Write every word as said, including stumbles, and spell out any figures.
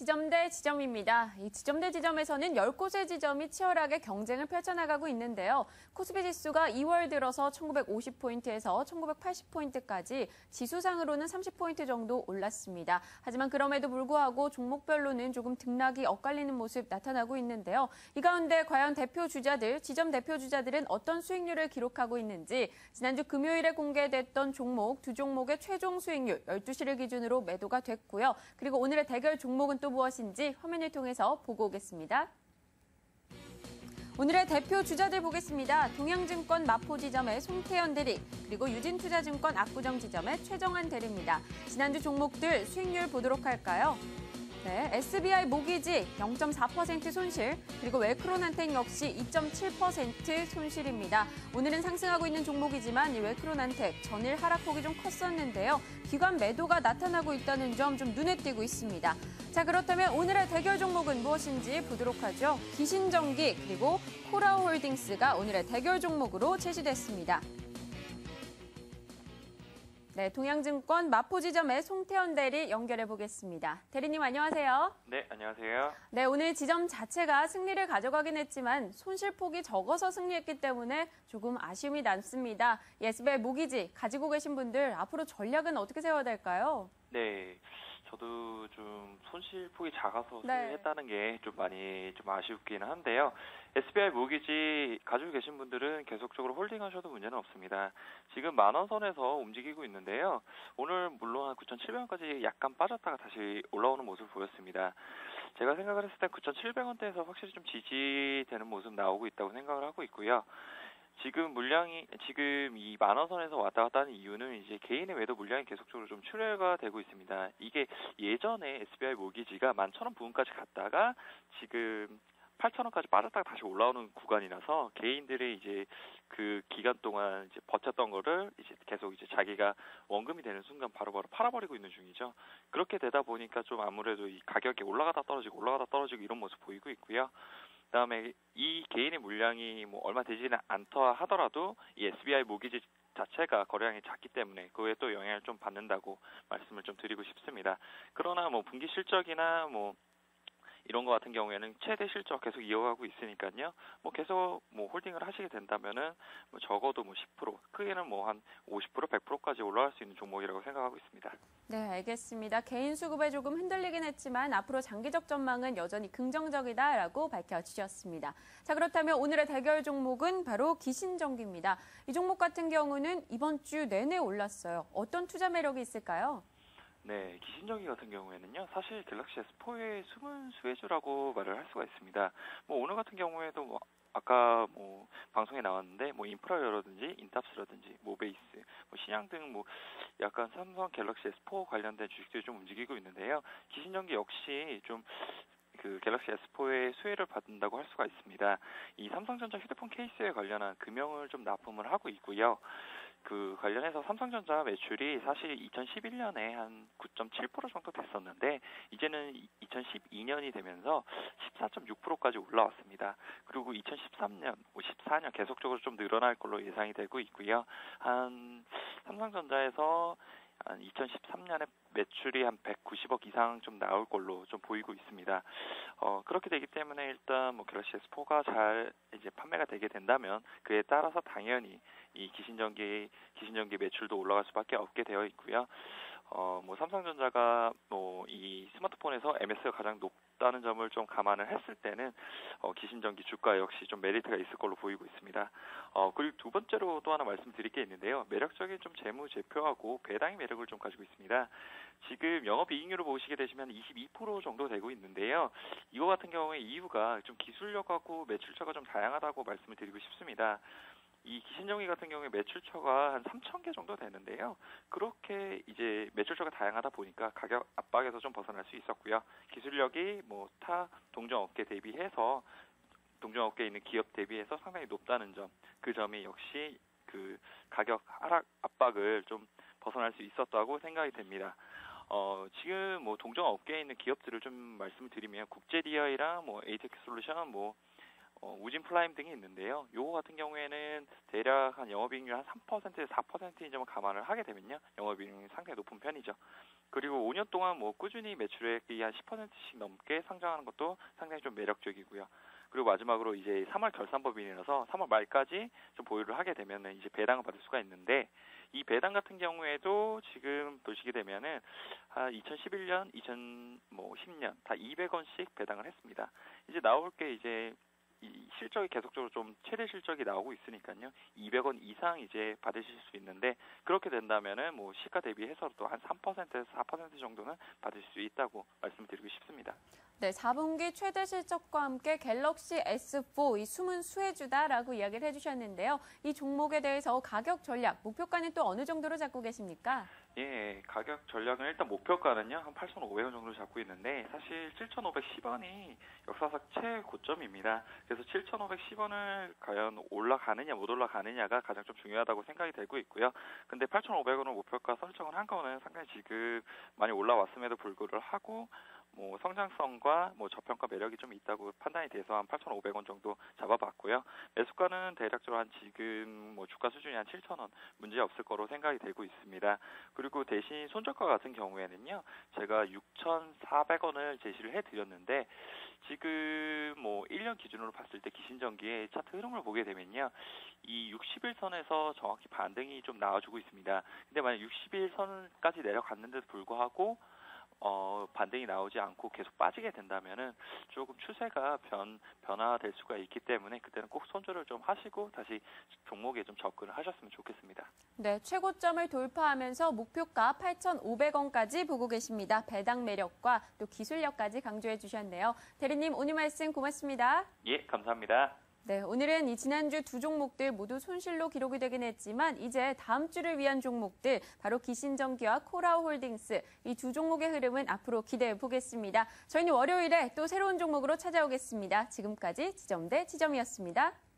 지점 대 지점입니다. 이 지점 대 지점에서는 열 곳의 지점이 치열하게 경쟁을 펼쳐나가고 있는데요. 코스피 지수가 이월 들어서 천구백오십 포인트에서 천구백팔십 포인트까지 지수상으로는 삼십 포인트 정도 올랐습니다. 하지만 그럼에도 불구하고 종목별로는 조금 등락이 엇갈리는 모습 나타나고 있는데요. 이 가운데 과연 대표 주자들, 지점 대표 주자들은 어떤 수익률을 기록하고 있는지 지난주 금요일에 공개됐던 종목 두 종목의 최종 수익률 열두 시를 기준으로 매도가 됐고요. 그리고 오늘의 대결 종목은 또 무엇인지 화면을 통해서 보고 오겠습니다. 오늘의 대표 주자들 보겠습니다. 동양증권 마포지점의 송태현 대리, 그리고 유진투자증권 압구정 지점의 최정한 대리입니다. 지난주 종목들 수익률 보도록 할까요? 네, 에스비아이 모기지 영 점 사 퍼센트 손실, 그리고 웰크론한텍 역시 이 점 칠 퍼센트 손실입니다. 오늘은 상승하고 있는 종목이지만 이 웰크론한텍 전일 하락폭이 좀 컸었는데요. 기관 매도가 나타나고 있다는 점 좀 눈에 띄고 있습니다. 자, 그렇다면 오늘의 대결 종목은 무엇인지 보도록 하죠. 기신전기 그리고 코라홀딩스가 오늘의 대결 종목으로 제시됐습니다. 네, 동양증권 마포지점의 송태현 대리 연결해 보겠습니다. 대리님 안녕하세요. 네, 안녕하세요. 네, 오늘 지점 자체가 승리를 가져가긴 했지만 손실폭이 적어서 승리했기 때문에 조금 아쉬움이 남습니다. 에스비아이 모기지 가지고 계신 분들 앞으로 전략은 어떻게 세워야 될까요? 네, 저도 좀 손실폭이 작아서 네. 승리했다는 게 좀 많이 좀 아쉽기는 한데요. 에스비아이 모기지 가지고 계신 분들은 계속적으로 홀딩하셔도 문제는 없습니다. 지금 만 원 선에서 움직이고 있는데요. 오늘 물론 한 구천칠백 원까지 약간 빠졌다가 다시 올라오는 모습을 보였습니다. 제가 생각을 했을 때 구천칠백 원대에서 확실히 좀 지지되는 모습 나오고 있다고 생각을 하고 있고요. 지금 물량이, 지금 이 만 원 선에서 왔다 갔다 하는 이유는 이제 개인의 매도 물량이 계속적으로 좀 출회가 되고 있습니다. 이게 예전에 에스비아이 모기지가 만 천 원 부근까지 갔다가 지금 팔천 원까지 빠졌다가 다시 올라오는 구간이라서 개인들이 이제 그 기간 동안 이제 버텼던 거를 이제 계속 이제 자기가 원금이 되는 순간 바로바로 팔아버리고 있는 중이죠. 그렇게 되다 보니까 좀 아무래도 이 가격이 올라가다 떨어지고 올라가다 떨어지고 이런 모습 보이고 있고요. 그다음에 이 개인의 물량이 뭐 얼마 되지는 않다 하더라도 이 에스비아이 모기지 자체가 거래량이 작기 때문에 그에 또 영향을 좀 받는다고 말씀을 좀 드리고 싶습니다. 그러나 뭐 분기 실적이나 뭐 이런 거 같은 경우에는 최대 실적 계속 이어가고 있으니까요. 뭐 계속 뭐 홀딩을 하시게 된다면은 뭐 적어도 뭐 십 퍼센트, 크게는 뭐 한 오십 퍼센트, 백 퍼센트까지 올라갈 수 있는 종목이라고 생각하고 있습니다. 네, 알겠습니다. 개인 수급에 조금 흔들리긴 했지만 앞으로 장기적 전망은 여전히 긍정적이다라고 밝혀주셨습니다. 자, 그렇다면 오늘의 대결 종목은 바로 기신전기입니다. 이 종목 같은 경우는 이번 주 내내 올랐어요. 어떤 투자 매력이 있을까요? 네, 기신전기 같은 경우에는요, 사실 갤럭시 에스 포의 숨은 수혜주라고 말을 할 수가 있습니다. 뭐 오늘 같은 경우에도 뭐 아까 뭐 방송에 나왔는데 뭐 인프라라든지 인탑스라든지 모베이스, 뭐 신양 등 뭐 약간 삼성 갤럭시 에스 포 관련된 주식들이 좀 움직이고 있는데요. 기신전기 역시 좀 그 갤럭시 에스 포의 수혜를 받는다고 할 수가 있습니다. 이 삼성전자 휴대폰 케이스에 관련한 금형을 좀 납품을 하고 있고요. 그 관련해서 삼성전자 매출이 사실 이천십일 년에 한 구 점 칠 퍼센트 정도 됐었는데 이제는 이천십이 년이 되면서 십사 점 육 퍼센트까지 올라왔습니다. 그리고 이천십삼 년, 십사 년 계속적으로 좀 늘어날 걸로 예상이 되고 있고요. 한 삼성전자에서 한 이천십삼 년에 매출이 한 백구십억 이상 좀 나올 걸로 좀 보이고 있습니다. 어, 그렇게 되기 때문에 일단 뭐 갤럭시 에스 포가 잘 이제 판매가 되게 된다면 그에 따라서 당연히 이 기신전기, 기신전기 매출도 올라갈 수밖에 없게 되어 있고요. 어, 뭐 삼성전자가 뭐 이 스마트폰에서 엠에스가 가장 높다는 점을 좀 감안을 했을 때는 어, 기신전기 주가 역시 좀 메리트가 있을 걸로 보이고 있습니다. 어, 그리고 두 번째로 또 하나 말씀드릴 게 있는데요. 매력적인 좀 재무제표하고 배당의 매력을 좀 가지고 있습니다. 지금 영업이익률을 보시게 되시면 이십이 퍼센트 정도 되고 있는데요. 이거 같은 경우에 이유가 좀 기술력하고 매출처가 좀 다양하다고 말씀을 드리고 싶습니다. 이 기신전기 같은 경우에 매출처가 한 삼천 개 정도 되는데요. 그렇게 이제 매출처가 다양하다 보니까 가격 압박에서 좀 벗어날 수 있었고요. 기술력이 뭐 타 동종업계 대비해서 동종업계에 있는 기업 대비해서 상당히 높다는 점, 그 점이 역시 그 가격 하락 압박을 좀 벗어날 수 있었다고 생각이 됩니다. 어, 지금 뭐 동종업계에 있는 기업들을 좀 말씀을 드리면 국제디아이랑 뭐 에이텍스솔루션, 뭐 어, 우진 플라임 등이 있는데요. 요거 같은 경우에는 대략 한 영업이익률 한 삼 퍼센트에서 사 퍼센트인 점을 감안을 하게 되면요. 영업이익률이 상당히 높은 편이죠. 그리고 오 년 동안 뭐 꾸준히 매출액이 한 십 퍼센트씩 넘게 성장하는 것도 상당히 좀 매력적이고요. 그리고 마지막으로 이제 삼월 결산법인이라서 삼월 말까지 좀 보유를 하게 되면은 이제 배당을 받을 수가 있는데, 이 배당 같은 경우에도 지금 보시게 되면은 한 이천십일 년, 이천십 년 다 이백 원씩 배당을 했습니다. 이제 나올 게 이제 이 실적이 계속적으로 좀 최대 실적이 나오고 있으니까요. 이백 원 이상 이제 받으실 수 있는데, 그렇게 된다면은 뭐 시가 대비해서도 한 삼 퍼센트에서 사 퍼센트 정도는 받을 수 있다고 말씀드리고 싶습니다. 네, 사 분기 최대 실적과 함께 갤럭시 에스 사, 이 숨은 수혜주다라고 이야기를 해주셨는데요. 이 종목에 대해서 가격 전략, 목표가는 또 어느 정도로 잡고 계십니까? 예, 가격 전략은 일단 목표가는요, 한 팔천오백 원 정도 잡고 있는데, 사실 칠천오백십 원이 역사상 최고점입니다. 그래서 칠천오백십 원을 과연 올라가느냐, 못 올라가느냐가 가장 좀 중요하다고 생각이 되고 있고요. 근데 팔천오백 원을 목표가 설정을 한 거는 상당히 지금 많이 올라왔음에도 불구하고, 뭐 성장성과 뭐 저평가 매력이 좀 있다고 판단이 돼서 한 팔천오백 원 정도 잡아봤고요. 매수가는 대략적으로 한 지금 뭐 주가 수준이 한 칠천 원 문제 없을 거로 생각이 되고 있습니다. 그리고 대신 손절가 같은 경우에는요, 제가 육천사백 원을 제시를 해드렸는데, 지금 뭐 일 년 기준으로 봤을 때 기신전기의 차트 흐름을 보게 되면요, 이 육십 일 선에서 정확히 반등이 좀 나와주고 있습니다. 근데 만약 육십 일 선까지 내려갔는데도 불구하고 어, 반등이 나오지 않고 계속 빠지게 된다면은 조금 추세가 변, 변화될 수가 있기 때문에 그때는 꼭 손절을 좀 하시고 다시 종목에 좀 접근을 하셨으면 좋겠습니다. 네, 최고점을 돌파하면서 목표가 팔천오백 원까지 보고 계십니다. 배당 매력과 또 기술력까지 강조해 주셨네요. 대리님, 오늘 말씀 고맙습니다. 예, 감사합니다. 네, 오늘은 이 지난주 두 종목들 모두 손실로 기록이 되긴 했지만 이제 다음 주를 위한 종목들, 바로 기신전기와 코라우홀딩스, 이 두 종목의 흐름은 앞으로 기대해 보겠습니다. 저희는 월요일에 또 새로운 종목으로 찾아오겠습니다. 지금까지 지점대 지점이었습니다.